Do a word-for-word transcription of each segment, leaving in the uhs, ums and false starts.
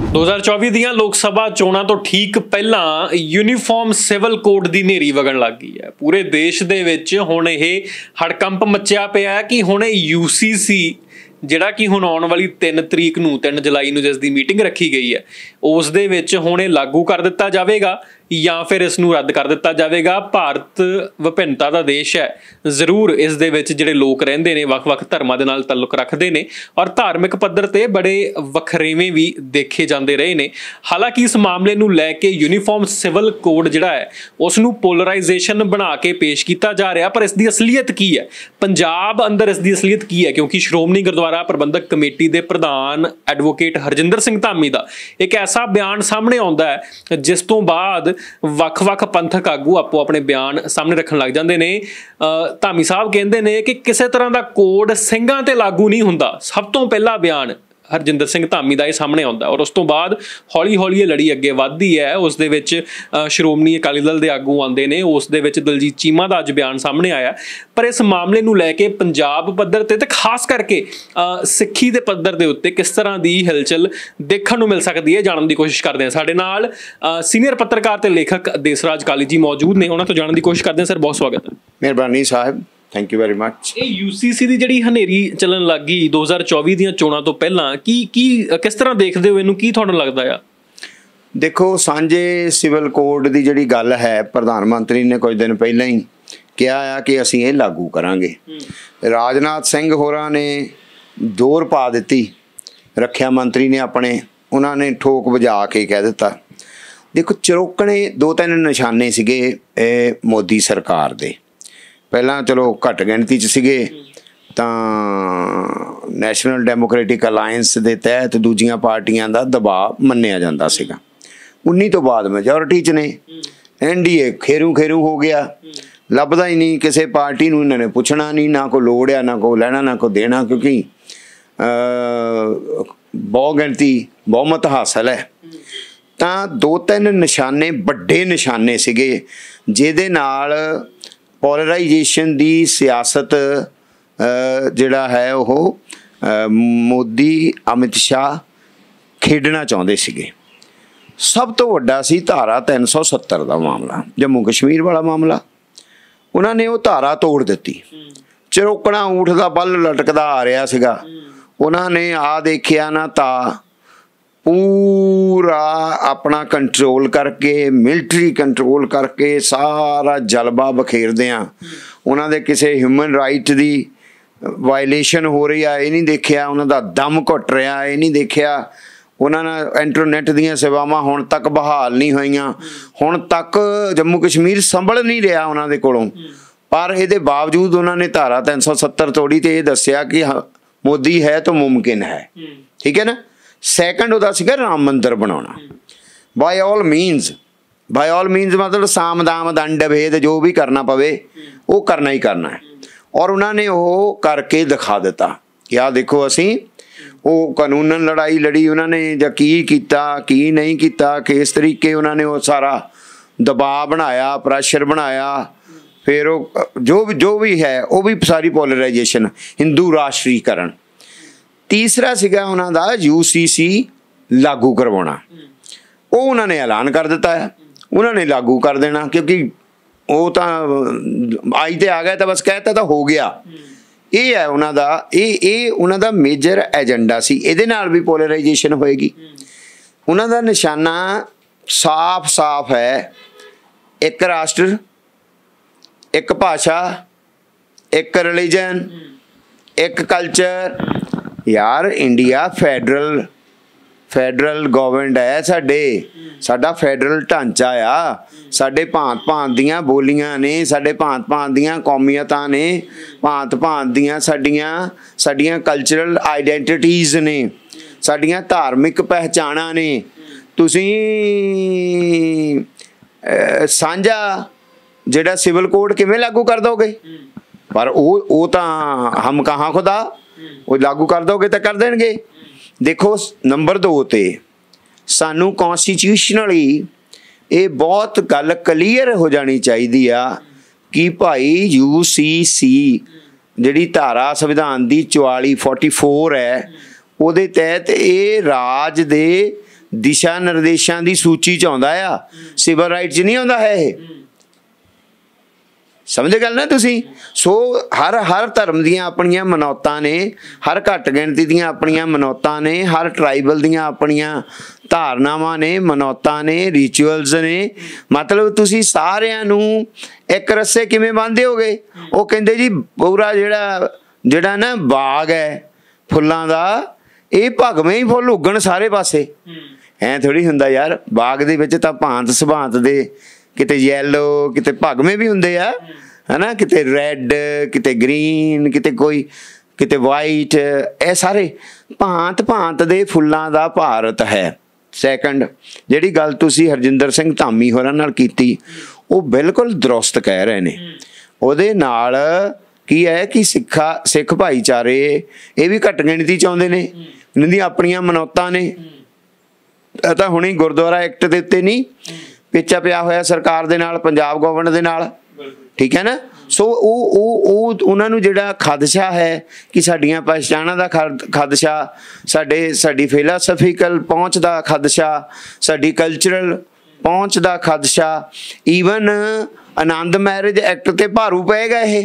दो हज़ार चौबीस ਦੀਆਂ ਲੋਕ ਸਭਾ ਚੋਣਾਂ ਤੋਂ ਠੀਕ ਪਹਿਲਾਂ ਯੂਨੀਫਾਰਮ ਸਿਵਲ ਕੋਡ ਦੀ ਨੇਰੀ ਵਗਣ ਲੱਗ ਗਈ ਹੈ। ਪੂਰੇ ਦੇਸ਼ ਦੇ ਵਿੱਚ ਹੁਣ ਇਹ ਹੜਕੰਪ ਮੱਚਿਆ ਪਿਆ ਹੈ ਕਿ ਹੁਣ ਯੂਸੀਸੀ ਜਿਹੜਾ ਕਿ ਹੁਣ ਆਉਣ ਵਾਲੀ ਤਿੰਨ ਤਰੀਕ ਨੂੰ ਤਿੰਨ ਜੁਲਾਈ ਨੂੰ ਜਿਸ ਦੀ ਮੀਟਿੰਗ ਰੱਖੀ ਗਈ ਹੈ ਉਸ ਦੇ ਵਿੱਚ ਹੁਣ ਇਹ ਲਾਗੂ ਕਰ ਦਿੱਤਾ ਜਾਵੇਗਾ ਜਾਂ ਫਿਰ ਇਸ ਨੂੰ ਰੱਦ ਕਰ ਦਿੱਤਾ ਜਾਵੇਗਾ। ਭਾਰਤ ਵਿਭਿੰਨਤਾ ਦਾ ਦੇਸ਼ ਹੈ, ਜ਼ਰੂਰ ਇਸ ਦੇ ਵਿੱਚ ਜਿਹੜੇ ਲੋਕ ਰਹਿੰਦੇ ਨੇ ਵੱਖ-ਵੱਖ ਧਰਮਾਂ ਦੇ ਨਾਲ ਤਾਲੁਕ ਰੱਖਦੇ ਨੇ ਔਰ ਧਾਰਮਿਕ ਪੱਧਰ ਤੇ ਬੜੇ ਵਖਰੇਵੇਂ ਵੀ ਦੇਖੇ ਜਾਂਦੇ ਰਹੇ ਨੇ। ਹਾਲਾਂਕਿ ਇਸ ਮਾਮਲੇ ਨੂੰ ਲੈ ਕੇ ਯੂਨੀਫਾਰਮ ਸਿਵਲ ਕੋਡ ਜਿਹੜਾ ਹੈ ਉਸ ਨੂੰ ਪੋਲਰਾਈਜੇਸ਼ਨ ਬਣਾ ਕੇ ਪੇਸ਼ ਕੀਤਾ ਜਾ ਰਿਹਾ, ਪਰ ਇਸ ਦੀ ਅਸਲੀਅਤ ਕੀ ਹੈ, ਪੰਜਾਬ ਅੰਦਰ ਇਸ ਦੀ ਅਸਲੀਅਤ ਕੀ ਹੈ? ਕਿਉਂਕਿ ਸ਼੍ਰੋਮਣੀ ਗੁਰਦੁਆਰਾ ਪ੍ਰਬੰਧਕ ਕਮੇਟੀ ਦੇ ਪ੍ਰਧਾਨ ਐਡਵੋਕੇਟ ਹਰਜਿੰਦਰ ਸਿੰਘ ਧਾਮੀ ਦਾ ਇੱਕ ਐਸਾ ਬਿਆਨ ਸਾਹਮਣੇ ਆਉਂਦਾ ਹੈ ਜਿਸ ਤੋਂ ਬਾਅਦ ਵੱਖ-ਵੱਖ ਪੰਥਕ ਆਗੂ ਆਪੋ ਆਪਣੇ ਬਿਆਨ ਸਾਹਮਣੇ ਰੱਖਣ ਲੱਗ ਜਾਂਦੇ ਨੇ। ਧਾਮੀ ਸਾਹਿਬ ਕਹਿੰਦੇ ਨੇ ਕਿ ਕਿਸੇ ਤਰ੍ਹਾਂ ਦਾ ਕੋਡ ਸਿੰਘਾਂ ਤੇ ਲਾਗੂ ਨਹੀਂ ਹੁੰਦਾ। ਸਭ ਤੋਂ ਪਹਿਲਾ ਬਿਆਨ ਹਰਜਿੰਦਰ ਸਿੰਘ ਧਾਮੀ ਦਾ ਇਹ ਸਾਹਮਣੇ ਆਉਂਦਾ ਔਰ ਉਸ ਤੋਂ ਬਾਅਦ ਹੌਲੀ ਹੌਲੀ ਇਹ ਲੜੀ ਅੱਗੇ ਵੱਧਦੀ ਹੈ। ਉਸ ਦੇ ਵਿੱਚ ਸ਼੍ਰੋਮਣੀ ਅਕਾਲੀ ਦਲ ਦੇ ਆਗੂ ਆਉਂਦੇ ਨੇ, ਉਸ ਦੇ ਵਿੱਚ ਦਲਜੀਤ ਚੀਮਾ ਦਾ ਅੱਜ ਬਿਆਨ ਸਾਹਮਣੇ ਆਇਆ। ਪਰ ਇਸ ਮਾਮਲੇ ਨੂੰ ਲੈ ਕੇ ਪੰਜਾਬ ਪੱਧਰ ਤੇ ਤੇ ਖਾਸ ਕਰਕੇ ਸਿੱਖੀ ਦੇ ਪੱਧਰ ਦੇ ਉੱਤੇ ਕਿਸ ਤਰ੍ਹਾਂ ਦੀ ਹਿਲਚਲ ਦੇਖਣ ਨੂੰ ਮਿਲ ਸਕਦੀ ਹੈ, ਜਾਣਨ ਦੀ ਕੋਸ਼ਿਸ਼ ਕਰਦੇ ਹਾਂ। ਸਾਡੇ ਨਾਲ ਸੀਨੀਅਰ ਪੱਤਰਕਾਰ ਤੇ ਲੇਖਕ ਦੇਸਰਾਜ ਕਾਲੀ ਜੀ ਮੌਜੂਦ ਨੇ, ਉਹਨਾਂ ਤੋਂ ਜਾਣਨ ਦੀ ਕੋਸ਼ਿਸ਼ ਕਰਦੇ ਹਾਂ। ਸਰ ਬਹੁਤ ਸਵਾਗਤ ਹੈ। ਮਿਹਰਬਾਨੀ ਸਾਹਿਬ, ਥੈਂਕ ਯੂ ਵੈਰੀ ਮੱਚ। ਇਹ ਯੂਸੀਸੀ ਦੀ ਜਿਹੜੀ ਹਨੇਰੀ ਚੱਲਣ ਲੱਗ ਗਈ ਦੋ ਹਜ਼ਾਰ ਚੌਵੀ ਦੀਆਂ ਚੋਣਾਂ ਤੋਂ ਪਹਿਲਾਂ, ਕੀ ਕੀ ਕਿਸ ਤਰ੍ਹਾਂ ਦੇਖਦੇ ਹੋ ਇਹਨੂੰ? ਕੀ ਤੁਹਾਨੂੰ ਲੱਗਦਾ ਆ? ਦੇਖੋ, ਸਾਂਝੇ ਸਿਵਲ ਕੋਡ ਦੀ ਜਿਹੜੀ ਗੱਲ ਹੈ, ਪ੍ਰਧਾਨ ਮੰਤਰੀ ਨੇ ਕੁਝ ਦਿਨ ਪਹਿਲਾਂ ਹੀ ਕਿਹਾ ਆ ਕਿ ਅਸੀਂ ਇਹ ਲਾਗੂ ਕਰਾਂਗੇ। ਰਾਜਨਾਥ ਸਿੰਘ ਹੋਰਾਂ ਨੇ ਜ਼ੋਰ ਪਾ ਦਿੱਤੀ, ਰੱਖਿਆ ਮੰਤਰੀ ਨੇ ਆਪਣੇ, ਉਹਨਾਂ ਨੇ ਠੋਕ ਵਜਾ ਕੇ ਕਹਿ ਦਿੱਤਾ। ਦੇਖੋ, ਚਰੋਕਣੇ ਦੋ ਤਿੰਨ ਨਿਸ਼ਾਨੇ ਸੀਗੇ ਇਹ ਮੋਦੀ ਸਰਕਾਰ ਦੇ। ਪਹਿਲਾਂ ਚਲੋ ਘੱਟ ਗਿਣਤੀ 'ਚ ਸੀਗੇ ਤਾਂ ਨੈਸ਼ਨਲ ਡੈਮੋਕ੍ਰੈਟਿਕ ਅਲਾਇੰਸ ਦੇ ਤਹਿਤ ਦੂਜੀਆਂ ਪਾਰਟੀਆਂ ਦਾ ਦਬਾਅ ਮੰਨਿਆ ਜਾਂਦਾ ਸੀਗਾ। ਉੱਨੀ ਤੋਂ ਬਾਅਦ ਮੈਜੋਰਿਟੀ 'ਚ ਨੇ, ਐਨ ਡੀ ਏ ਖੇਰੂ ਖੇਰੂ ਹੋ ਗਿਆ, ਲੱਭਦਾ ਹੀ ਨਹੀਂ ਕਿਸੇ ਪਾਰਟੀ ਨੂੰ। ਇਹਨਾਂ ਨੇ ਪੁੱਛਣਾ ਨਹੀਂ, ਨਾ ਕੋਈ ਲੋੜ ਆ, ਨਾ ਕੋਈ ਲੈਣਾ, ਨਾ ਕੋਈ ਦੇਣਾ, ਕਿਉਂਕਿ ਬਹੁ ਗਿਣਤੀ ਬਹੁਮਤ ਹਾਸਲ ਹੈ। ਤਾਂ ਦੋ ਤਿੰਨ ਨਿਸ਼ਾਨੇ ਵੱਡੇ ਨਿਸ਼ਾਨੇ ਸੀਗੇ ਜਿਹਦੇ ਨਾਲ ਪੋਲਰਾਈਜੇਸ਼ਨ ਦੀ ਸਿਆਸਤ ਜਿਹੜਾ ਹੈ ਉਹ ਮੋਦੀ ਅਮਿਤ ਸ਼ਾਹ ਖੇਡਣਾ ਚਾਹੁੰਦੇ ਸੀਗੇ। ਸਭ ਤੋਂ ਵੱਡਾ ਸੀ ਧਾਰਾ ਤਿੰਨ ਸੌ ਸੱਤਰ ਦਾ ਮਾਮਲਾ, ਜੰਮੂ ਕਸ਼ਮੀਰ ਵਾਲਾ ਮਾਮਲਾ। ਉਹਨਾਂ ਨੇ ਉਹ ਧਾਰਾ ਤੋੜ ਦਿੱਤੀ। ਚਰੋਕਣਾ ਊਠ ਦਾ ਬਲ ਲਟਕਦਾ ਆ ਰਿਹਾ ਸੀਗਾ, ਉਹਨਾਂ ਨੇ ਆ ਦੇਖਿਆ ਨਾ ਤਾਂ ਪੂਰਾ ਆਪਣਾ ਕੰਟਰੋਲ ਕਰਕੇ, ਮਿਲਟਰੀ ਕੰਟਰੋਲ ਕਰਕੇ ਸਾਰਾ ਜਲਵਾ ਬਖੇਰਦਿਆਂ ਉਹਨਾਂ ਦੇ ਕਿਸੇ ਹਿਊਮਨ ਰਾਈਟ ਦੀ ਵਾਇਲੇਸ਼ਨ ਹੋ ਰਹੀ ਆ ਇਹ ਨਹੀਂ ਦੇਖਿਆ, ਉਹਨਾਂ ਦਾ ਦਮ ਘੁੱਟ ਰਿਹਾ ਇਹ ਨਹੀਂ ਦੇਖਿਆ। ਉਹਨਾਂ ਨਾਲ ਇੰਟਰਨੈਟ ਦੀਆਂ ਸੇਵਾਵਾਂ ਹੁਣ ਤੱਕ ਬਹਾਲ ਨਹੀਂ ਹੋਈਆਂ, ਹੁਣ ਤੱਕ ਜੰਮੂ ਕਸ਼ਮੀਰ ਸੰਭਲ ਨਹੀਂ ਰਿਹਾ ਉਹਨਾਂ ਦੇ ਕੋਲੋਂ। ਪਰ ਇਹਦੇ ਬਾਵਜੂਦ ਉਹਨਾਂ ਨੇ ਧਾਰਾ ਤਿੰਨ ਸੌ ਸੱਤਰ ਤੋੜੀ ਤੇ ਇਹ ਦੱਸਿਆ ਕਿ ਮੋਦੀ ਹੈ ਤਾਂ ਮੁਮਕਿਨ ਹੈ। ਠੀਕ ਹੈ ਨਾ। ਸੈਕੰਡ ਉਹਦਾ ਸੀਗਾ ਰਾਮ ਮੰਦਰ ਬਣਾਉਣਾ। ਬਾਈ ਆਲ ਮੀਨਸ, ਬਾਈ ਆਲ ਮੀਨਸ ਮਤਲਬ ਸਾਮ ਦਾਮ ਦੰਡ ਭੇਦ ਜੋ ਵੀ ਕਰਨਾ ਪਵੇ ਉਹ ਕਰਨਾ ਹੀ ਕਰਨਾ ਹੈ। ਔਰ ਉਹਨਾਂ ਨੇ ਉਹ ਕਰਕੇ ਦਿਖਾ ਦਿੱਤਾ ਕਿ ਆਹ ਦੇਖੋ ਅਸੀਂ ਉਹ ਕਾਨੂੰਨ ਲੜਾਈ ਲੜੀ ਉਹਨਾਂ ਨੇ, ਜਾਂ ਕੀ ਕੀਤਾ ਕੀ ਨਹੀਂ ਕੀਤਾ, ਕਿਸ ਤਰੀਕੇ ਉਹਨਾਂ ਨੇ ਉਹ ਸਾਰਾ ਦਬਾਅ ਬਣਾਇਆ, ਪ੍ਰੈਸ਼ਰ ਬਣਾਇਆ। ਫਿਰ ਉਹ ਜੋ ਵੀ ਜੋ ਵੀ ਹੈ ਉਹ ਵੀ ਸਾਰੀ ਪੋਲਰਾਈਜੇਸ਼ਨ, ਹਿੰਦੂ ਰਾਸ਼ਟਰੀਕਰਨ। ਤੀਸਰਾ ਸੀਗਾ ਉਹਨਾਂ ਦਾ ਯੂ ਸੀ ਸੀ ਲਾਗੂ ਕਰਵਾਉਣਾ। ਉਹ ਉਹਨਾਂ ਨੇ ਐਲਾਨ ਕਰ ਦਿੱਤਾ ਹੈ, ਉਹਨਾਂ ਨੇ ਲਾਗੂ ਕਰ ਦੇਣਾ, ਕਿਉਂਕਿ ਉਹ ਤਾਂ ਆਈ ਤੇ ਆ ਗਿਆ ਤਾਂ ਬਸ ਕਹਿਤਾ ਤਾਂ ਹੋ ਗਿਆ। ਇਹ ਹੈ ਉਹਨਾਂ ਦਾ, ਇਹ ਇਹ ਉਹਨਾਂ ਦਾ ਮੇਜਰ ਏਜੰਡਾ ਸੀ। ਇਹਦੇ ਨਾਲ ਵੀ ਪੋਲਰਾਈਜੇਸ਼ਨ ਹੋਏਗੀ। ਉਹਨਾਂ ਦਾ ਨਿਸ਼ਾਨਾ ਸਾਫ਼ ਸਾਫ਼ ਹੈ, ਇੱਕ ਰਾਸ਼ਟਰ, ਇੱਕ ਭਾਸ਼ਾ, ਇੱਕ ਰਿਲੀਜਨ, ਇੱਕ ਕਲਚਰ। ਯਾਰ ਇੰਡੀਆ ਫੈਡਰਲ ਫੈਡਰਲ ਗਵਰਨਮੈਂਟ ਹੈ, ਸਾਡੇ ਸਾਡਾ ਫੈਡਰਲ ਢਾਂਚਾ ਆ, ਸਾਡੇ ਭਾਂਤ ਭਾਂਤ ਦੀਆਂ ਬੋਲੀਆਂ ਨੇ, ਸਾਡੇ ਭਾਂਤ ਭਾਂਤ ਦੀਆਂ ਕੌਮੀਅਤਾਂ ਨੇ, ਭਾਂਤ ਭਾਂਤ ਦੀਆਂ ਸਾਡੀਆਂ ਸਾਡੀਆਂ ਕਲਚਰਲ ਆਈਡੈਂਟੀਟੀਜ਼ ਨੇ, ਸਾਡੀਆਂ ਧਾਰਮਿਕ ਪਹਿਚਾਣਾਂ ਨੇ। ਤੁਸੀਂ ਸਾਂਝਾ ਜਿਹੜਾ ਸਿਵਲ ਕੋਡ ਕਿਵੇਂ ਲਾਗੂ ਕਰ ਦੋਗੇ? ਪਰ ਉਹ ਉਹ ਤਾਂ ਹਮ ਕਹਾਂ ਖੁਦਾ, ਉਹ ਲਾਗੂ ਕਰ ਦੋਗੇ ਤਾਂ ਕਰ ਦੇਣਗੇ। ਦੇਖੋ, ਨੰਬਰ ਦੋ ਤੇ ਸਾਨੂੰ ਕੌਨਸਟੀਟਿਊਸ਼ਨਲੀ ਇਹ ਬਹੁਤ ਗੱਲ ਕਲੀਅਰ ਹੋ ਜਾਣੀ ਚਾਹੀਦੀ ਆ ਕਿ ਭਾਈ ਯੂ ਸੀ ਸੀ ਜਿਹੜੀ ਧਾਰਾ ਸੰਵਿਧਾਨ ਦੀ ਚੁਤਾਲੀ ਚੌਂਤਾਲੀ ਹੈ ਉਹਦੇ ਤਹਿਤ ਇਹ ਰਾਜ ਦੇ ਦਿਸ਼ਾ ਨਿਰਦੇਸ਼ਾਂ ਦੀ ਸੂਚੀ 'ਚ ਆਉਂਦਾ ਆ, ਸਿਵਲ ਰਾਈਟ 'ਚ ਨਹੀਂ ਆਉਂਦਾ ਹੈ ਇਹ। ਸਮਝੇ ਗੱਲ ਨਾ ਤੁਸੀਂ? ਸੋ ਹਰ ਹਰ ਧਰਮ ਦੀਆਂ ਆਪਣੀਆਂ ਮਨੌਤਾਂ ਨੇ, ਹਰ ਘੱਟ ਗਿਣਤੀ ਦੀਆਂ ਆਪਣੀਆਂ ਮਨੌਤਾਂ ਨੇ, ਹਰ ਟਰਾਈਬਲ ਦੀਆਂ ਆਪਣੀਆਂ ਧਾਰਨਾਵਾਂ ਨੇ, ਮਨੌਤਾਂ ਨੇ, ਰਿਚੁਅਲਸ ਨੇ। ਮਤਲਬ ਤੁਸੀਂ ਸਾਰਿਆਂ ਨੂੰ ਇੱਕ ਰੱਸੇ ਕਿਵੇਂ ਬੰਨ੍ਹਦੇ ਹੋਗੇ? ਉਹ ਕਹਿੰਦੇ ਜੀ ਪੂਰਾ ਜਿਹੜਾ ਜਿਹੜਾ ਨਾ ਬਾਗ ਹੈ ਫੁੱਲਾਂ ਦਾ, ਇਹ ਭਗਵੇਂ ਹੀ ਫੁੱਲ ਉੱਗਣ ਸਾਰੇ ਪਾਸੇ। ਐਂ ਥੋੜ੍ਹੀ ਹੁੰਦਾ ਯਾਰ, ਬਾਗ ਦੇ ਵਿੱਚ ਤਾਂ ਭਾਂਤ ਸੁਭਾਂਤ ਦੇ, ਕਿਤੇ ਯੈਲੋ, ਕਿਤੇ ਭਗਵੇਂ ਵੀ ਹੁੰਦੇ ਆ, ਹੈ ਨਾ, ਕਿਤੇ ਰੈਡ, ਕਿਤੇ ਗ੍ਰੀਨ, ਕਿਤੇ ਕੋਈ ਕਿਤੇ ਵਾਈਟ, ਇਹ ਸਾਰੇ ਭਾਂਤ ਭਾਂਤ ਦੇ ਫੁੱਲਾਂ ਦਾ ਭਾਰਤ ਹੈ। ਸੈਕੰਡ, ਜਿਹੜੀ ਗੱਲ ਤੁਸੀਂ ਹਰਜਿੰਦਰ ਸਿੰਘ ਧਾਮੀ ਹੋਰਾਂ ਨਾਲ ਕੀਤੀ, ਉਹ ਬਿਲਕੁਲ ਦਰੁਸਤ ਕਹਿ ਰਹੇ ਨੇ। ਉਹਦੇ ਨਾਲ ਕੀ ਹੈ ਕਿ ਸਿੱਖਾ ਸਿੱਖ ਭਾਈਚਾਰੇ ਇਹ ਵੀ ਘੱਟ ਗਿਣਤੀ 'ਚ ਆਉਂਦੇ ਨੇ, ਇਹਨਾਂ ਦੀਆਂ ਆਪਣੀਆਂ ਮਨੌਤਾਂ ਨੇ। ਇਹ ਤਾਂ ਹੁਣੇ ਗੁਰਦੁਆਰਾ ਐਕਟ ਦੇ ਉੱਤੇ ਨਹੀਂ ਪੇਚਾ ਪਿਆ ਹੋਇਆ ਸਰਕਾਰ ਦੇ ਨਾਲ, ਪੰਜਾਬ ਗਵਰਨਮੈਂਟ ਦੇ ਨਾਲ, ਠੀਕ ਹੈ ਨਾ। ਸੋ ਉਹ ਉਹ ਉਹ ਉਹਨਾਂ ਨੂੰ ਜਿਹੜਾ ਖਦਸ਼ਾ ਹੈ ਕਿ ਸਾਡੀਆਂ ਪਛਾਣਾਂ ਦਾ ਖਦਸ਼ਾ, ਸਾਡੇ ਸਾਡੀ ਫਿਲਾਸਫੀਕਲ ਪਹੁੰਚ ਦਾ ਖਦਸ਼ਾ, ਸਾਡੀ ਕਲਚਰਲ ਪਹੁੰਚ ਦਾ ਖਦਸ਼ਾ, ਈਵਨ ਆਨੰਦ ਮੈਰਿਜ ਐਕਟ ਤੇ ਭਾਰੂ ਪਏਗਾ ਇਹ।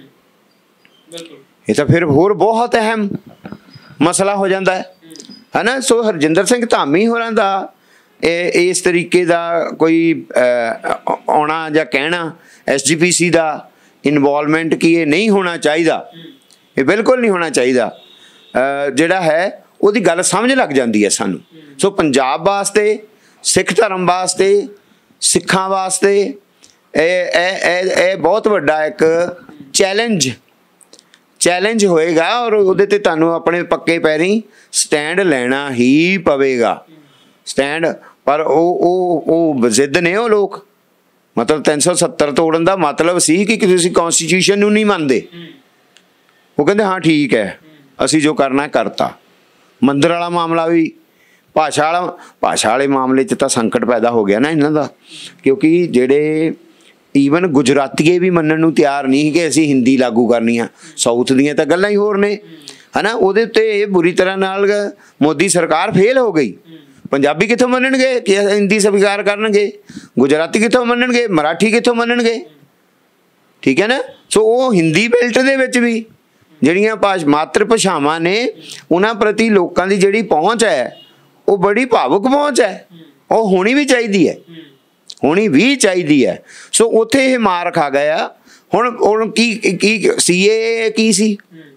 ਇਹ ਤਾਂ ਫਿਰ ਹੋਰ ਬਹੁਤ ਅਹਿਮ ਮਸਲਾ ਹੋ ਜਾਂਦਾ ਹੈ, ਹੈ ਨਾ। ਸੋ ਹਰਜਿੰਦਰ ਸਿੰਘ ਧਾਮੀ ਹੋਰਾਂ ਦਾ ਇਹ ਇਸ ਤਰੀਕੇ ਦਾ ਕੋਈ ਆਉਣਾ ਜਾਂ ਕਹਿਣਾ, ਐਸ ਜੀ ਪੀ ਸੀ ਦਾ ਇਨਵੋਲਵਮੈਂਟ ਕਿ ਇਹ ਨਹੀਂ ਹੋਣਾ ਚਾਹੀਦਾ, ਇਹ ਬਿਲਕੁਲ ਨਹੀਂ ਹੋਣਾ ਚਾਹੀਦਾ, ਜਿਹੜਾ ਹੈ ਉਹਦੀ ਗੱਲ ਸਮਝ ਲੱਗ ਜਾਂਦੀ ਹੈ ਸਾਨੂੰ। ਸੋ ਪੰਜਾਬ ਵਾਸਤੇ, ਸਿੱਖ ਧਰਮ ਵਾਸਤੇ, ਸਿੱਖਾਂ ਵਾਸਤੇ ਇਹ ਇਹ ਇਹ ਬਹੁਤ ਵੱਡਾ ਇੱਕ ਚੈਲੰਜ ਚੈਲੰਜ ਹੋਏਗਾ, ਔਰ ਉਹਦੇ 'ਤੇ ਤੁਹਾਨੂੰ ਆਪਣੇ ਪੱਕੇ ਪੈਰੀਂ ਸਟੈਂਡ ਲੈਣਾ ਹੀ ਪਵੇਗਾ। ਸਟੈਂਡ ਪਰ ਉਹ ਉਹ ਉਹ ਜ਼ਿੱਦ ਨੇ ਉਹ ਲੋਕ, ਮਤਲਬ ਤਿੰਨ ਸੌ ਸੱਤਰ ਤੋੜਨ ਦਾ ਮਤਲਬ ਸੀ ਕਿ ਤੁਸੀਂ ਕੌਨਸਟੀਟਿਊਸ਼ਨ ਨੂੰ ਨਹੀਂ ਮੰਨਦੇ। ਉਹ ਕਹਿੰਦੇ ਹਾਂ ਠੀਕ ਹੈ, ਅਸੀਂ ਜੋ ਕਰਨਾ ਕਰਤਾ। ਮੰਦਰ ਵਾਲਾ ਮਾਮਲਾ ਵੀ, ਭਾਸ਼ਾ ਵਾਲਾ ਭਾਸ਼ਾ ਵਾਲੇ ਮਾਮਲੇ 'ਚ ਤਾਂ ਸੰਕਟ ਪੈਦਾ ਹੋ ਗਿਆ ਨਾ ਇਹਨਾਂ ਦਾ, ਕਿਉਂਕਿ ਜਿਹੜੇ ਈਵਨ ਗੁਜਰਾਤੀਏ ਵੀ ਮੰਨਣ ਨੂੰ ਤਿਆਰ ਨਹੀਂ ਕਿ ਅਸੀਂ ਹਿੰਦੀ ਲਾਗੂ ਕਰਨੀ ਆ। ਸਾਊਥ ਦੀਆਂ ਤਾਂ ਗੱਲਾਂ ਹੀ ਹੋਰ ਨੇ, ਹੈ ਨਾ। ਉਹਦੇ ਉੱਤੇ ਇਹ ਬੁਰੀ ਤਰ੍ਹਾਂ ਨਾਲ ਮੋਦੀ ਸਰਕਾਰ ਫੇਲ ਹੋ ਗਈ। ਪੰਜਾਬੀ ਕਿੱਥੋਂ ਮੰਨਣਗੇ ਕਿ ਹਿੰਦੀ ਸਵੀਕਾਰ ਕਰਨਗੇ? ਗੁਜਰਾਤੀ ਕਿੱਥੋਂ ਮੰਨਣਗੇ? ਮਰਾਠੀ ਕਿੱਥੋਂ ਮੰਨਣਗੇ? ਠੀਕ ਹੈ ਨਾ। ਸੋ ਉਹ ਹਿੰਦੀ ਬੈਲਟ ਦੇ ਵਿੱਚ ਵੀ ਜਿਹੜੀਆਂ ਭਾਸ਼ਾ ਮਾਤਰ ਭਾਸ਼ਾਵਾਂ ਨੇ, ਉਹਨਾਂ ਪ੍ਰਤੀ ਲੋਕਾਂ ਦੀ ਜਿਹੜੀ ਪਹੁੰਚ ਹੈ ਉਹ ਬੜੀ ਭਾਵੁਕ ਪਹੁੰਚ ਹੈ। ਉਹ ਹੋਣੀ ਵੀ ਚਾਹੀਦੀ ਹੈ, ਹੋਣੀ ਵੀ ਚਾਹੀਦੀ ਹੈ। ਸੋ ਉੱਥੇ ਇਹ ਮਾਰ ਖਾ ਗਿਆ। ਹੁਣ ਹੁਣ ਕੀ ਕੀ ਸੀ ਇਹ ਕੀ ਸੀ?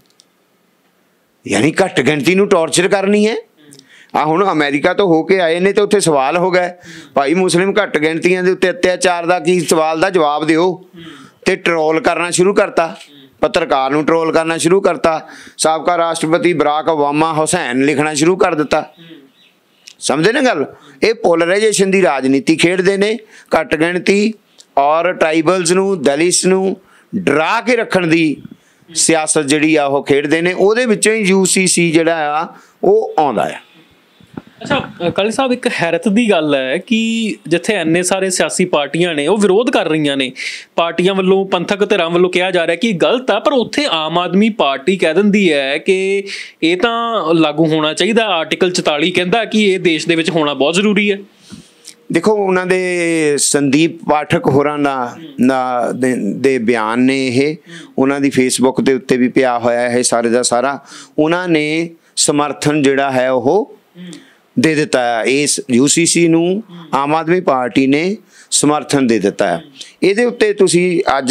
ਯਾਨੀ ਘੱਟ ਗਿਣਤੀ ਨੂੰ ਟੌਰਚਰ ਕਰਨੀ ਹੈ। ਆ ਹੁਣ ਅਮਰੀਕਾ ਤੋਂ ਹੋ ਕੇ ਆਏ ਨੇ ਤੇ ਉੱਥੇ ਸਵਾਲ ਹੋ ਗਏ, ਭਾਈ ਮੁਸਲਿਮ ਘੱਟ ਗਿਣਤੀਆਂ ਦੇ ਉੱਤੇ ਅਤਿਆਚਾਰ ਦਾ ਕੀ ਸਵਾਲ ਦਾ ਜਵਾਬ ਦਿਓ, ਤੇ ਟਰੋਲ ਕਰਨਾ ਸ਼ੁਰੂ ਕਰਤਾ, ਪੱਤਰਕਾਰ ਨੂੰ ਟਰੋਲ ਕਰਨਾ ਸ਼ੁਰੂ ਕਰਤਾ, ਸਾਬਕਾ ਰਾਸ਼ਟਰਪਤੀ ਬਰਾਕ ਓਬਾਮਾ ਹੁਸੈਨ ਲਿਖਣਾ ਸ਼ੁਰੂ ਕਰ ਦਿੱਤਾ। ਸਮਝਦੇ ਨਾ ਗੱਲ? ਇਹ ਪੋਲਰਾਈਜੇਸ਼ਨ ਦੀ ਰਾਜਨੀਤੀ ਖੇਡਦੇ ਨੇ, ਘੱਟ ਗਿਣਤੀ ਔਰ ਟਰਾਈਬਲਸ ਨੂੰ, ਦਲਿਤਸ ਨੂੰ ਡਰਾ ਕੇ ਰੱਖਣ ਦੀ ਸਿਆਸਤ ਜਿਹੜੀ ਆ ਉਹ ਖੇਡਦੇ ਨੇ। ਉਹਦੇ ਵਿੱਚੋਂ ਹੀ ਯੂ ਸੀ ਸੀ ਜਿਹੜਾ ਆ ਉਹ ਆਉਂਦਾ ਆ। ਅੱਛਾ ਕਾਲੀ ਸਾਹਿਬ, ਇੱਕ ਹੈਰਤ ਦੀ ਗੱਲ ਹੈ ਕਿ ਜਿੱਥੇ ਇੰਨੇ ਸਾਰੇ ਸਿਆਸੀ ਪਾਰਟੀਆਂ ਨੇ ਉਹ ਵਿਰੋਧ ਕਰ ਰਹੀਆਂ ਨੇ, ਪਾਰਟੀਆਂ ਵੱਲੋਂ, ਪੰਥਕ ਧਿਰਾਂ ਵੱਲੋਂ ਕਿਹਾ ਜਾ ਰਿਹਾ ਕਿ ਗਲਤ ਆ, ਪਰ ਉੱਥੇ ਆਮ ਆਦਮੀ ਪਾਰਟੀ ਕਹਿ ਦਿੰਦੀ ਹੈ ਕਿ ਇਹ ਤਾਂ ਲਾਗੂ ਹੋਣਾ ਚਾਹੀਦਾ। ਆਰਟੀਕਲ ਚੁਤਾਲੀ ਕਹਿੰਦਾ ਕਿ ਇਹ ਦੇਸ਼ ਦੇ ਵਿੱਚ ਹੋਣਾ ਬਹੁਤ ਜ਼ਰੂਰੀ ਹੈ। ਦੇਖੋ ਉਹਨਾਂ ਦੇ ਸੰਦੀਪ ਪਾਠਕ ਹੋਰਾਂ ਦਾ ਦੇ ਬਿਆਨ ਨੇ, ਇਹ ਉਹਨਾਂ ਦੀ ਫੇਸਬੁੱਕ ਦੇ ਉੱਤੇ ਵੀ ਪਿਆ ਹੋਇਆ ਇਹ ਸਾਰੇ ਦਾ ਸਾਰਾ। ਉਹਨਾਂ ਨੇ ਸਮਰਥਨ ਜਿਹੜਾ ਹੈ ਉਹ ਦੇ ਦਿੱਤਾ ਹੈ ਇਸ ਯੂ ਸੀ ਸੀ ਨੂੰ, ਆਮ ਆਦਮੀ ਪਾਰਟੀ ਨੇ ਸਮਰਥਨ ਦੇ ਦਿੱਤਾ ਹੈ। ਇਹਦੇ ਉੱਤੇ ਤੁਸੀਂ ਅੱਜ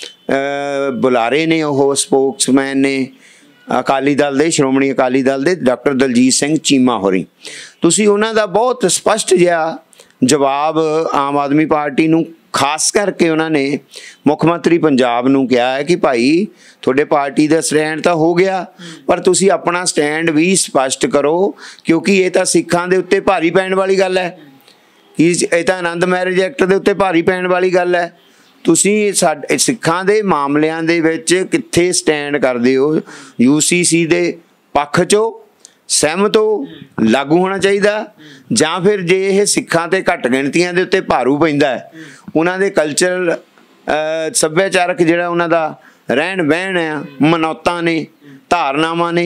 ਬੁਲਾਰੇ ਨੇ, ਉਹ ਸਪੋਕਸਮੈਨ ਨੇ ਅਕਾਲੀ ਦਲ ਦੇ, ਸ਼੍ਰੋਮਣੀ ਅਕਾਲੀ ਦਲ ਦੇ ਡਾਕਟਰ ਦਲਜੀਤ ਸਿੰਘ ਚੀਮਾ ਹੋਰੀ, ਤੁਸੀਂ ਉਹਨਾਂ ਦਾ ਬਹੁਤ ਸਪਸ਼ਟ ਜਿਹਾ ਜਵਾਬ ਆਮ ਆਦਮੀ ਪਾਰਟੀ ਨੂੰ, ਖਾਸ ਕਰਕੇ ਉਹਨਾਂ ਨੇ ਮੁੱਖ ਮੰਤਰੀ ਪੰਜਾਬ ਨੂੰ ਕਿਹਾ ਹੈ ਕਿ ਭਾਈ ਤੁਹਾਡੇ ਪਾਰਟੀ ਦਾ ਸਟੈਂਡ ਤਾਂ ਹੋ ਗਿਆ, ਪਰ ਤੁਸੀਂ ਆਪਣਾ ਸਟੈਂਡ ਵੀ ਸਪਸ਼ਟ ਕਰੋ, ਕਿਉਂਕਿ ਇਹ ਤਾਂ ਸਿੱਖਾਂ ਦੇ ਉੱਤੇ ਭਾਰੀ ਪੈਣ ਵਾਲੀ ਗੱਲ ਹੈ। ਇਹ ਤਾਂ ਆਨੰਦ ਮੈਰਿਜ ਐਕਟ ਦੇ ਉੱਤੇ ਭਾਰੀ ਪੈਣ ਵਾਲੀ ਗੱਲ ਹੈ। ਤੁਸੀਂ ਸਾਡੇ ਸਿੱਖਾਂ ਦੇ ਮਾਮਲਿਆਂ ਦੇ ਵਿੱਚ ਕਿੱਥੇ ਸਟੈਂਡ ਕਰਦੇ ਹੋ? ਯੂ ਸੀ ਸੀ ਦੇ ਪੱਖ 'ਚੋਂ ਸਹਿਮਤ ਹੋ, ਲਾਗੂ ਹੋਣਾ ਚਾਹੀਦਾ, ਜਾਂ ਫਿਰ ਜੇ ਇਹ ਸਿੱਖਾਂ ਤੇ ਘੱਟ ਗਿਣਤੀਆਂ ਦੇ ਉੱਤੇ ਭਾਰੂ ਪੈਂਦਾ ਹੈ, ਉਹਨਾਂ ਦੇ ਕਲਚਰਲ ਸੱਭਿਆਚਾਰਕ ਜਿਹੜਾ ਉਹਨਾਂ ਦਾ ਰਹਿਣ ਬਹਿਣ ਆ, ਮਨੌਤਾਂ ਨੇ, ਧਾਰਨਾਵਾਂ ਨੇ,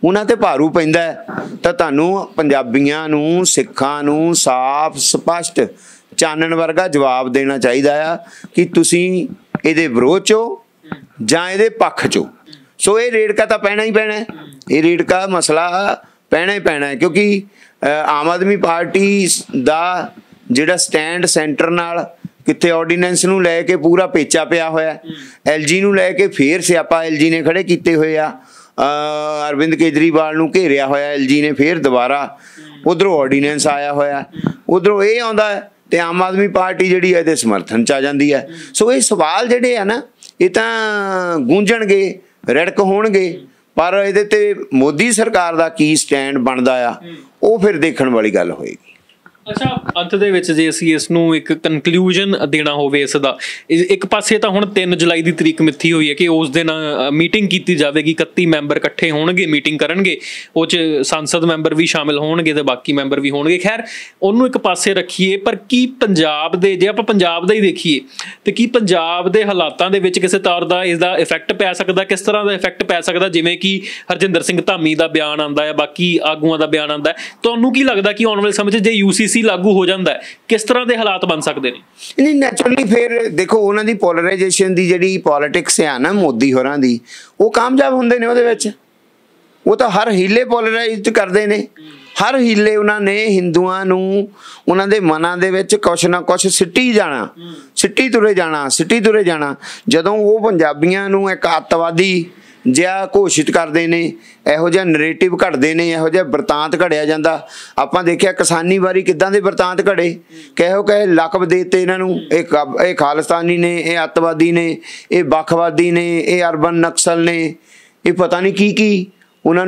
ਉਹਨਾਂ ਤੇ ਭਾਰੂ ਪੈਂਦਾ ਤਾਂ ਤੁਹਾਨੂੰ ਪੰਜਾਬੀਆਂ ਨੂੰ ਸਿੱਖਾਂ ਨੂੰ ਸਾਫ਼ ਸਪਸ਼ਟ ਚਾਨਣ ਵਰਗਾ ਜਵਾਬ ਦੇਣਾ ਚਾਹੀਦਾ ਆ ਕਿ ਤੁਸੀਂ ਇਹਦੇ ਵਿਰੋਧ 'ਚੋ ਜਾਂ ਇਹਦੇ ਪੱਖ 'ਚੋ। ਸੋ ਇਹ ਰੇੜਕਾ ਤਾਂ ਪੈਣਾ ਹੀ ਪੈਣਾ, ਇਹ ਰੇੜਕਾ ਮਸਲਾ ਪੈਣਾ ਹੀ ਪੈਣਾ ਹੈ ਕਿਉਂਕਿ ਆਮ ਆਦਮੀ ਪਾਰਟੀ ਦਾ ਜਿਹੜਾ ਸਟੈਂਡ ਸੈਂਟਰ ਨਾਲ ਕਿਤੇ ਆਰਡੀਨੈਂਸ ਨੂੰ ਲੈ ਕੇ ਪੂਰਾ ਪੇਚਾ ਪਿਆ ਹੋਇਆ, ਐਲ ਜੀ ਨੂੰ ਲੈ ਕੇ ਫੇਰ ਸਿਆਪਾ ਐਲ ਜੀ ਨੇ ਖੜੇ ਕੀਤੇ ਹੋਏ ਆ, ਅਰਵਿੰਦ ਕੇਜਰੀਵਾਲ ਨੂੰ ਘੇਰਿਆ ਹੋਇਆ ਐਲ ਜੀ ਨੇ ਫੇਰ ਦੁਬਾਰਾ, ਉਧਰੋਂ ਆਰਡੀਨੈਂਸ ਆਇਆ ਹੋਇਆ, ਉਧਰੋਂ ਇਹ ਆਉਂਦਾ ਹੈ ਤੇ ਆਮ ਆਦਮੀ ਪਾਰਟੀ ਜਿਹੜੀ ਹੈ ਇਹਦੇ ਸਮਰਥਨ 'ਚ ਆ ਜਾਂਦੀ ਹੈ। ਸੋ ਇਹ ਸਵਾਲ ਜਿਹੜੇ ਆ ਨਾ ਇਹ ਤਾਂ ਗੂੰਜਣਗੇ, ਰੜਕ ਹੋਣਗੇ, ਪਰ ਇਹਦੇ ਤੇ ਮੋਦੀ ਸਰਕਾਰ ਦਾ ਕੀ ਸਟੈਂਡ ਬਣਦਾ ਆ ਉਹ ਫਿਰ ਦੇਖਣ ਵਾਲੀ ਗੱਲ ਹੋਏਗੀ। ਅੱਛਾ, ਅੰਤ ਦੇ ਵਿੱਚ ਜੇ ਅਸੀਂ ਇਸ ਨੂੰ ਇੱਕ ਕਨਕਲੂਜਨ ਦੇਣਾ ਹੋਵੇ ਇਸ ਦਾ, ਇੱਕ ਪਾਸੇ ਤਾਂ ਹੁਣ ਤਿੰਨ ਜੁਲਾਈ ਦੀ ਤਰੀਕ ਮਿੱਥੀ ਹੋਈ ਹੈ ਕਿ ਉਸ ਦਿਨ ਮੀਟਿੰਗ ਕੀਤੀ ਜਾਵੇਗੀ, ਇਕੱਤੀ ਮੈਂਬਰ ਇਕੱਠੇ ਹੋਣਗੇ, ਮੀਟਿੰਗ ਕਰਨਗੇ, ਉਹ 'ਚ ਸੰਸਦ ਮੈਂਬਰ ਵੀ ਸ਼ਾਮਿਲ ਹੋਣਗੇ ਤੇ ਬਾਕੀ ਮੈਂਬਰ ਵੀ ਹੋਣਗੇ। ਖੈਰ ਉਹਨੂੰ ਇੱਕ ਪਾਸੇ ਰੱਖੀਏ, ਪਰ ਕੀ ਪੰਜਾਬ ਦੇ, ਜੇ ਆਪਾਂ ਪੰਜਾਬ ਦਾ ਹੀ ਦੇਖੀਏ ਤੇ ਕੀ ਪੰਜਾਬ ਦੇ ਹਾਲਾਤਾਂ ਦੇ ਵਿੱਚ ਕਿਸੇ ਤੌਰ ਦਾ ਇਸ ਦਾ ਇਫੈਕਟ ਪੈ ਸਕਦਾ? ਕਿਸ ਤਰ੍ਹਾਂ ਦਾ ਇਫੈਕਟ ਪੈ ਸਕਦਾ? ਜਿਵੇਂ ਕਿ ਹਰਜਿੰਦਰ ਸਿੰਘ ਧਾਮੀ ਦਾ ਬਿਆਨ ਆਉਂਦਾ ਹੈ, ਬਾਕੀ ਆਗੂਆਂ ਦਾ ਬਿਆਨ ਆਉਂਦਾ ਹੈ, ਤੁਹਾਨੂੰ ਕੀ ਲੱਗਦਾ ਕਿ ਆਉਣ ਵਾਲੇ ਸਮੇਂ 'ਚ ਜੇ ਯੂ ਸੀ ਸੀ ਲਾਗੂ ਹੋ ਜਾਂਦਾ ਕਿਸ ਤਰ੍ਹਾਂ ਦੇ ਹਾਲਾਤ ਬਣ ਸਕਦੇ ਨੇ? ਨਹੀਂ, ਨੈਚੁਰਲੀ ਫਿਰ ਦੇਖੋ ਉਹਨਾਂ ਦੀ ਪੋਲਰਾਈਜੇਸ਼ਨ ਦੀ ਜਿਹੜੀ ਪੋਲਿਟਿਕਸ ਆ ਨਾ ਮੋਦੀ ਹੋਰਾਂ ਦੀ, ਉਹ ਕਾਮਯਾਬ ਹੁੰਦੇ ਨੇ ਉਹਦੇ ਵਿੱਚ। ਉਹ ਤਾਂ ਹਰ ਹੀਲੇ ਪੋਲਰਾਈਜ਼ਡ ਕਰਦੇ ਨੇ, ਹਰ ਹੀਲੇ ਉਹਨਾਂ ਨੇ ਹਿੰਦੂਆਂ ਨੂੰ ਉਹਨਾਂ ਦੇ ਮਨਾਂ ਦੇ ਵਿੱਚ ਕੁਛ ਨਾ ਕੁਛ ਸਿੱਟੀ ਜਾਣਾ, ਸਿੱਟੀ ਤੁਰੇ ਜਾਣਾ, ਸਿੱਟੀ ਤੁਰੇ ਜਾਣਾ। ਜਦੋਂ ਉਹ ਪੰਜਾਬੀਆਂ ਨੂੰ ਇੱਕ ਅੱਤਵਾਦੀ ਜਿਹਾ ਘੋਸ਼ਿਤ ਕਰਦੇ ਨੇ, ਇਹੋ ਜਿਹਾ ਨਰੇਟਿਵ ਘੜਦੇ ਨੇ, ਇਹੋ ਜਿਹਾ ਬਰਤਾਂਤ ਘੜਿਆ ਜਾਂਦਾ। ਆਪਾਂ ਦੇਖਿਆ ਕਿਸਾਨੀ ਵਾਰੀ ਕਿੱਦਾਂ ਦੇ ਬਰਤਾਂਤ ਘੜੇ, ਕਿਹੋ ਕਹੇ ਲਕਬ ਦੇ ਦਿੱਤੇ ਇਹਨਾਂ ਨੂੰ, ਇਹ ਇਹ ਖਾਲਿਸਤਾਨੀ ਨੇ, ਇਹ ਅੱਤਵਾਦੀ ਨੇ, ਇਹ ਵੱਖਵਾਦੀ ਨੇ, ਇਹ ਅਰਬਨ ਨਕਸਲ ਨੇ, ਇਹ ਪਤਾ ਨਹੀਂ ਕੀ ਕੀ ਉਹਨਾਂ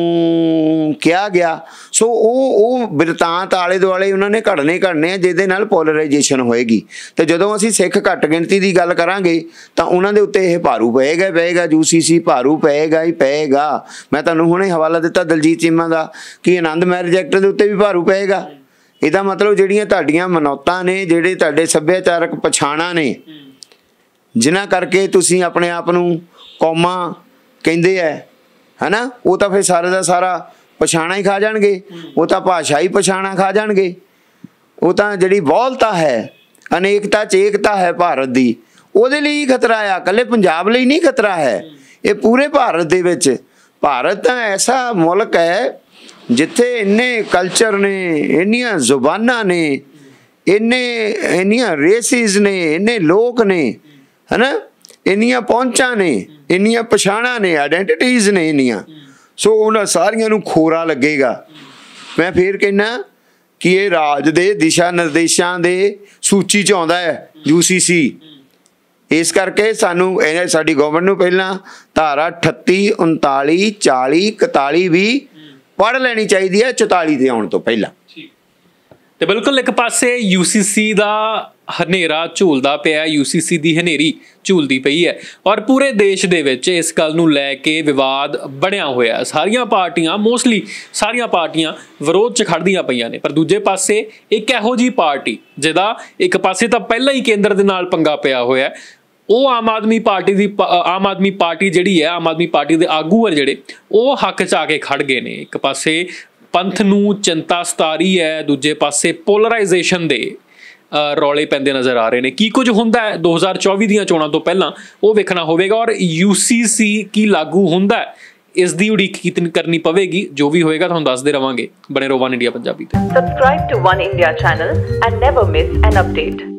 ਨੂੰ ਕਿਹਾ ਗਿਆ। ਸੋ ਉਹ ਉਹ ਬਿਰਤਾਂਤ ਆਲੇ ਦੁਆਲੇ ਉਹਨਾਂ ਨੇ ਘੜਨੇ ਘੜਨੇ ਆ ਜਿਹਦੇ ਨਾਲ ਪੋਲਰਾਈਜੇਸ਼ਨ ਹੋਏਗੀ। ਤੇ ਜਦੋਂ ਅਸੀਂ ਸਿੱਖ ਘੱਟ ਗਿਣਤੀ ਦੀ ਗੱਲ ਕਰਾਂਗੇ ਤਾਂ ਉਹਨਾਂ ਦੇ ਉੱਤੇ ਇਹ ਭਾਰੂ ਪਏਗਾ ਪਏਗਾ ਯੂ ਸੀ ਸੀ ਭਾਰੂ ਪਏਗਾ ਹੀ ਪਏਗਾ। ਮੈਂ ਤੁਹਾਨੂੰ ਹੁਣੇ ਹਵਾਲਾ ਦਿੱਤਾ ਦਲਜੀਤ ਚੀਮਾ ਦਾ ਕਿ ਆਨੰਦ ਮੈਰਿਜ ਐਕਟ ਦੇ ਉੱਤੇ ਵੀ ਭਾਰੂ ਪਏਗਾ। ਇਹਦਾ ਮਤਲਬ ਜਿਹੜੀਆਂ ਤੁਹਾਡੀਆਂ ਮਨੌਤਾਂ ਨੇ, ਜਿਹੜੇ ਤੁਹਾਡੇ ਸੱਭਿਆਚਾਰਕ ਪਛਾਣਾਂ ਨੇ, ਜਿਨ੍ਹਾਂ ਕਰਕੇ ਤੁਸੀਂ ਆਪਣੇ ਆਪ ਨੂੰ ਕੌਮਾਂ ਕਹਿੰਦੇ ਹੈ ਹੈ ਨਾ, ਉਹ ਤਾਂ ਫਿਰ ਸਾਰੇ ਦਾ ਸਾਰਾ ਪਛਾਣਾ ਹੀ ਖਾ ਜਾਣਗੇ, ਉਹ ਤਾਂ ਭਾਸ਼ਾ ਹੀ ਪਛਾਣਾ ਖਾ ਜਾਣਗੇ। ਉਹ ਤਾਂ ਜਿਹੜੀ ਬਹੁਲਤਾ ਹੈ, ਅਨੇਕਤਾ 'ਚ ਏਕਤਾ ਹੈ ਭਾਰਤ ਦੀ, ਉਹਦੇ ਲਈ ਖਤਰਾ ਆ, ਇਕੱਲੇ ਪੰਜਾਬ ਲਈ ਨਹੀਂ ਖਤਰਾ ਹੈ, ਇਹ ਪੂਰੇ ਭਾਰਤ ਦੇ ਵਿੱਚ। ਭਾਰਤ ਤਾਂ ਐਸਾ ਮੁਲਕ ਹੈ ਜਿੱਥੇ ਇੰਨੇ ਕਲਚਰ ਨੇ, ਇੰਨੀਆਂ ਜ਼ੁਬਾਨਾਂ ਨੇ, ਇੰਨੇ ਇੰਨੀਆਂ ਰੇਸਿਸ ਨੇ, ਇੰਨੇ ਲੋਕ ਨੇ, ਹੈ ਨਾ, ਇੰਨੀਆਂ ਪਹੁੰਚਾਂ ਨੇ, ਇੰਨੀਆਂ ਪਛਾਣਾਂ ਨੇ, ਆਈਡੈਂਟੀਟੀਜ਼ ਨੇ ਇੰਨੀਆਂ। ਸੋ ਉਹਨਾਂ ਸਾਰੀਆਂ ਨੂੰ ਖੋਰਾ ਲੱਗੇਗਾ। ਮੈਂ ਫਿਰ ਕਹਿੰਦਾ ਕਿ ਇਹ ਰਾਜ ਦੇ ਦਿਸ਼ਾ ਨਿਰਦੇਸ਼ਾਂ ਦੇ ਸੂਚੀ 'ਚ ਆਉਂਦਾ ਹੈ ਯੂ ਸੀ ਸੀ। ਇਸ ਕਰਕੇ ਸਾਨੂੰ ਇਹ ਸਾਡੀ ਗਵਰਨਮੈਂਟ ਨੂੰ ਪਹਿਲਾਂ ਧਾਰਾ ਅਠੱਤੀ, ਉਨਤਾਲੀ, ਚਾਲੀ, ਇਕਤਾਲੀ ਵੀ ਪੜ੍ਹ ਲੈਣੀ ਚਾਹੀਦੀ ਹੈ ਚੁਤਾਲੀ ਦੇ ਆਉਣ ਤੋਂ ਪਹਿਲਾਂ। ਤੇ ਬਿਲਕੁਲ ਇੱਕ ਪਾਸੇ ਯੂ ਸੀ ਸੀ ਦਾ ਹਨੇਰਾ ਝੂਲਦਾ ਪਿਆ, ਯੂ ਸੀ ਸੀ ਦੀ ਹਨੇਰੀ ਝੂਲਦੀ ਪਈ ਹੈ ਔਰ ਪੂਰੇ ਦੇਸ਼ ਦੇ ਵਿੱਚ ਇਸ ਗੱਲ ਨੂੰ ਲੈ ਕੇ ਵਿਵਾਦ ਬਣਿਆ ਹੋਇਆ। ਸਾਰੀਆਂ ਪਾਰਟੀਆਂ, ਮੋਸਟਲੀ ਸਾਰੀਆਂ ਪਾਰਟੀਆਂ ਵਿਰੋਧ 'ਚ ਖੜਦੀਆਂ ਪਈਆਂ ਨੇ, ਪਰ ਦੂਜੇ ਪਾਸੇ ਇੱਕ ਇਹੋ ਜਿਹੀ ਪਾਰਟੀ ਜਿਹਦਾ ਇੱਕ ਪਾਸੇ ਤਾਂ ਪਹਿਲਾਂ ਹੀ ਕੇਂਦਰ ਦੇ ਨਾਲ ਪੰਗਾ ਪਿਆ ਹੋਇਆ, ਉਹ ਆਮ ਆਦਮੀ ਪਾਰਟੀ ਦੀ ਆਮ ਆਦਮੀ ਪਾਰਟੀ ਜਿਹੜੀ ਹੈ, ਆਮ ਆਦਮੀ ਪਾਰਟੀ ਦੇ ਆਗੂ ਆ ਜਿਹੜੇ, ਉਹ ਹੱਕ 'ਚ ਆ ਕੇ ਖੜ ਗਏ ਨੇ। ਇੱਕ ਪਾਸੇ ਪੰਥ ਨੂੰ ਚਿੰਤਾ ਸਤਾ ਰਹੀ ਹੈ, ਦੂਜੇ ਪਾਸੇ ਪੋਲਰਾਈਜੇਸ਼ਨ ਦੇ ਰੌਲੇ ਪੈਂਦੇ ਨਜ਼ਰ ਆ ਰਹੇ ਨੇ। ਕੀ ਕੁਝ ਹੁੰਦਾ ਹੈ ਦੋ ਹਜ਼ਾਰ ਚੌਵੀ ਦੀਆਂ ਚੋਣਾਂ ਤੋਂ ਪਹਿਲਾਂ ਉਹ ਵੇਖਣਾ ਹੋਵੇਗਾ ਔਰ ਯੂ ਸੀ ਸੀ ਕੀ ਲਾਗੂ ਹੁੰਦਾ ਹੈ ਇਸ ਦੀ ਉਡੀਕ ਕੀਤੀ ਕਰਨੀ ਪਵੇਗੀ। ਜੋ ਵੀ ਹੋਏਗਾ ਤੁਹਾਨੂੰ ਦੱਸਦੇ ਰਵਾਂਗੇ। ਬਣੇ ਰਹੋ ਵਨ ਇੰਡੀਆ ਪੰਜਾਬੀ ਤੇ। Subscribe to one India channel and never miss an update.